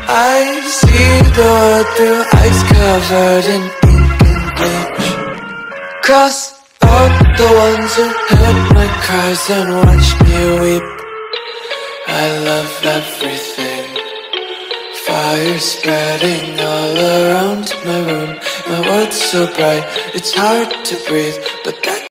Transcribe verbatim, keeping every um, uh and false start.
I see the world through eyes covered in ink and bleach. Cross out the ones who heard my cries and watched me weep. I love everything. Fire spreading all around my room. My world's so bright, it's hard to breathe, but that